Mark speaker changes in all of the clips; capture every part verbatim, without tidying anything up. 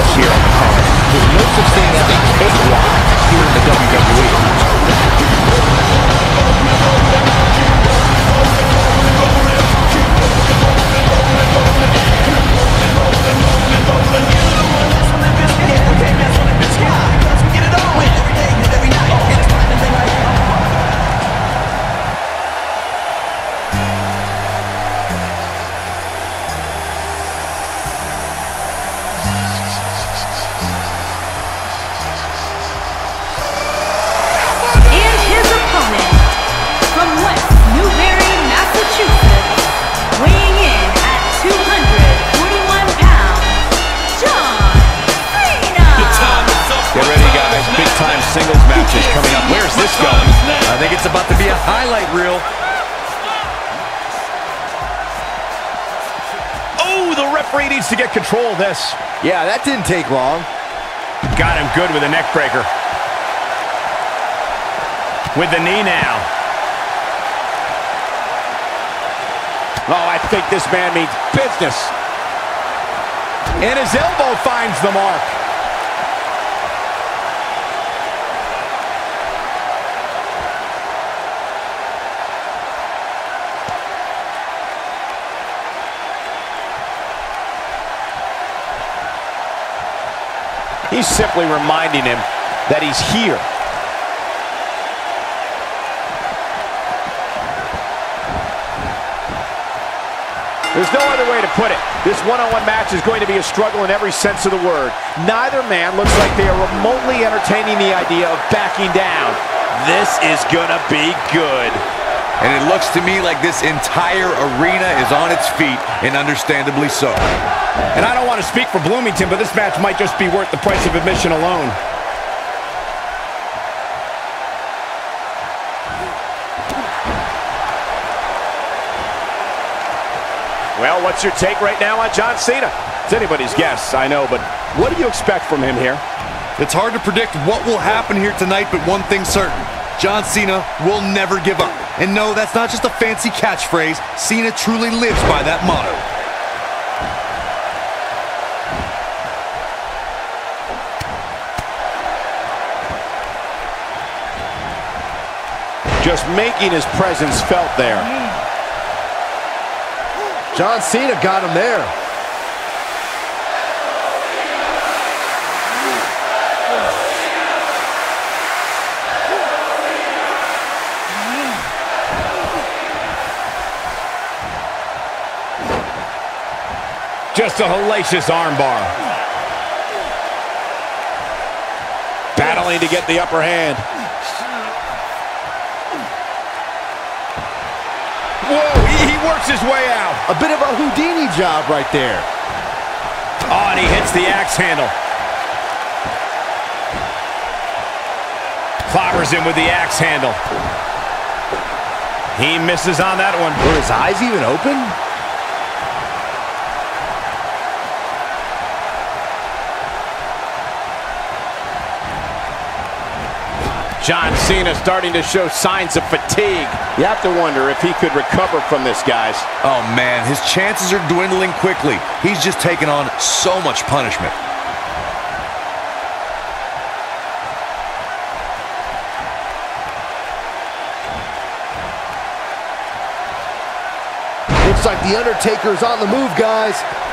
Speaker 1: match here on the card. There's no such thing as a cakewalk here in the W W E.
Speaker 2: Singles matches coming up. Where's this going? I think it's about to be a highlight reel. Oh, the referee needs to get control of this.
Speaker 1: Yeah, that didn't take long.
Speaker 2: Got him good with a neck breaker. With the knee now. Oh, I think this man means business. And his elbow finds the mark. He's simply reminding him that he's here. There's no other way to put it. This one-on-one match is going to be a struggle in every sense of the word. Neither man looks like they are remotely entertaining the idea of backing down. This is gonna be good.
Speaker 3: And it looks to me like this entire arena is on its feet, and understandably so.
Speaker 2: And I don't want to speak for Bloomington, but this match might just be worth the price of admission alone. Well, what's your take right now on John Cena? It's anybody's guess, I know, but what do you expect from him here?
Speaker 3: It's hard to predict what will happen here tonight, but one thing's certain. John Cena will never give up. And no, that's not just a fancy catchphrase. Cena truly lives by that motto.
Speaker 2: Just making his presence felt there.
Speaker 1: John Cena got him there.
Speaker 2: Just a hellacious armbar. Battling to get the upper hand. Whoa, he, he works his way out.
Speaker 1: A bit of a Houdini job right there.
Speaker 2: Oh, and he hits the axe handle. Clobbers him with the axe handle. He misses on that one.
Speaker 1: Were his eyes even open?
Speaker 2: John Cena starting to show signs of fatigue. You have to wonder if he could recover from this, guys.
Speaker 3: Oh, man, his chances are dwindling quickly. He's just taken on so much punishment.
Speaker 1: Looks like The Undertaker's on the move, guys.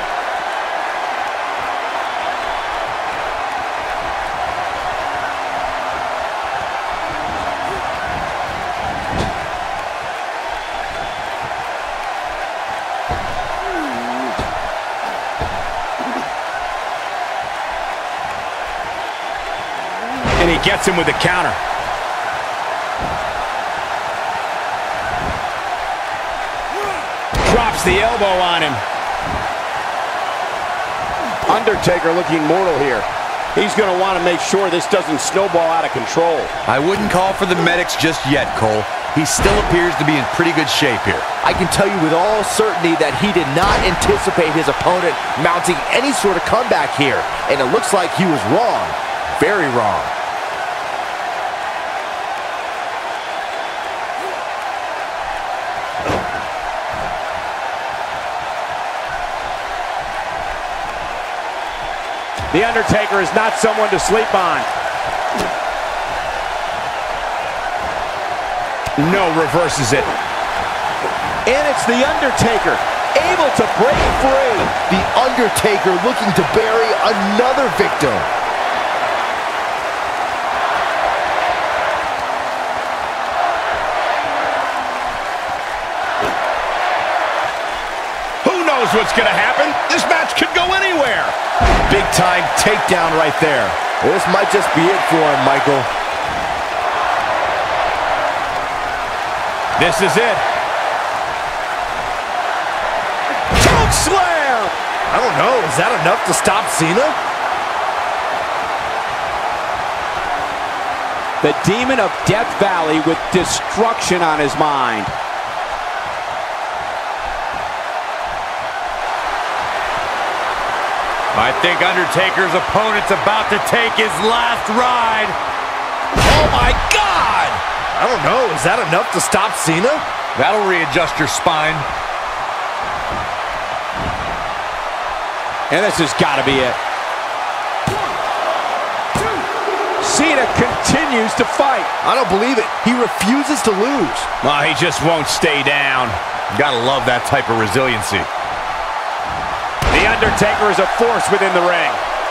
Speaker 2: And he gets him with the counter. Drops the elbow on him. Undertaker looking mortal here. He's going to want to make sure this doesn't snowball out of control.
Speaker 3: I wouldn't call for the medics just yet, Cole. He still appears to be in pretty good shape here.
Speaker 1: I can tell you with all certainty that he did not anticipate his opponent mounting any sort of comeback here. And it looks like he was wrong. Very wrong.
Speaker 2: The Undertaker is not someone to sleep on. No, reverses it. And it's The Undertaker, able to break free.
Speaker 1: The Undertaker looking to bury another victim.
Speaker 2: Who knows what's going to happen? This match could go anywhere.
Speaker 1: Big time takedown right there. This might just be it for him, Michael.
Speaker 2: This is it. Choke slam!
Speaker 1: I don't know, is that enough to stop Cena?
Speaker 2: The Demon of Death Valley with destruction on his mind.
Speaker 3: I think Undertaker's opponent's about to take his last ride.
Speaker 1: Oh my God! I don't know, is that enough to stop Cena?
Speaker 3: That'll readjust your spine.
Speaker 2: And this has got to be it. Cena continues to fight.
Speaker 1: I don't believe it. He refuses to lose.
Speaker 2: Well, he just won't stay down.
Speaker 3: Gotta love that type of resiliency.
Speaker 2: The Undertaker is a force within the ring.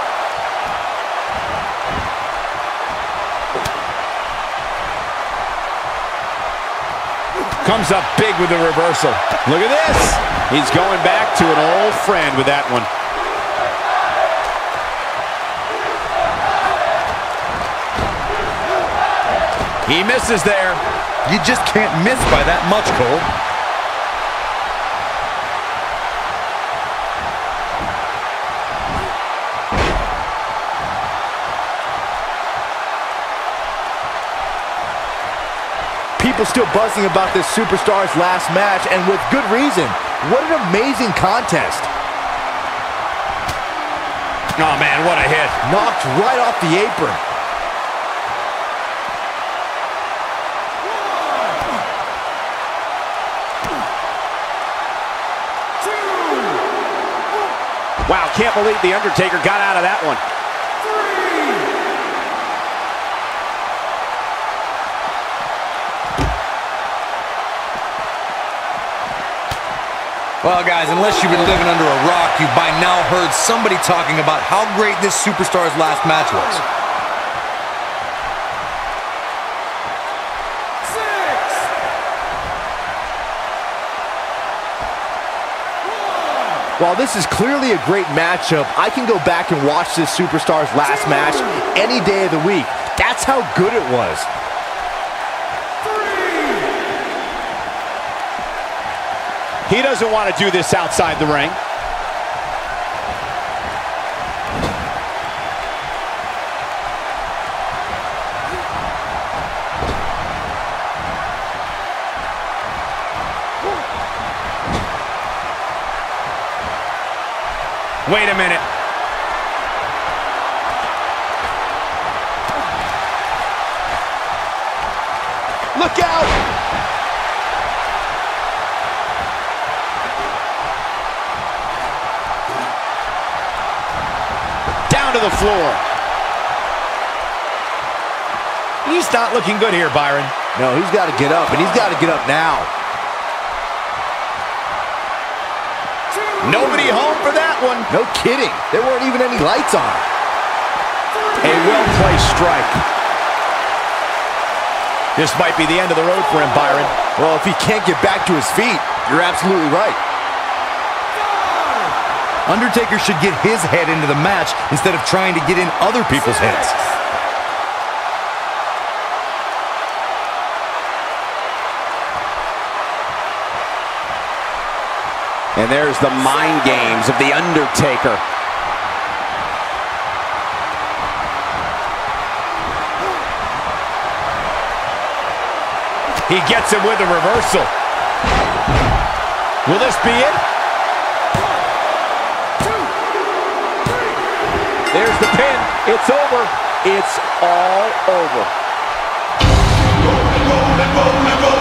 Speaker 2: Comes up big with the reversal. Look at this. He's going back to an old friend with that one. He misses there.
Speaker 3: You just can't miss by that much, Cole.
Speaker 1: People still buzzing about this Superstars last match, and with good reason. What an amazing contest.
Speaker 2: Oh man, what a hit.
Speaker 1: Knocked right off the apron.
Speaker 2: Wow, can't believe The Undertaker got out of that one.
Speaker 3: Well, guys, unless you've been living under a rock, you've by now heard somebody talking about how great this Superstars last match was.
Speaker 1: Six. While this is clearly a great matchup, I can go back and watch this Superstars last match any day of the week. That's how good it was.
Speaker 2: He doesn't want to do this outside the ring. Wait a minute. Look out! To the floor. He's not looking good here, Byron.
Speaker 1: No, he's got to get up, and he's got to get up now.
Speaker 2: Nobody home for that one.
Speaker 1: No kidding. There weren't even any lights on.
Speaker 2: A well-placed strike. This might be the end of the road for him, Byron.
Speaker 1: Well, if he can't get back to his feet, you're absolutely right.
Speaker 3: Undertaker should get his head into the match instead of trying to get in other people's heads.
Speaker 2: And there's the mind games of The Undertaker. He gets him with a reversal. Will this be it? There's the pin. It's over. It's all over.
Speaker 4: Rolling, rolling, rolling, rolling.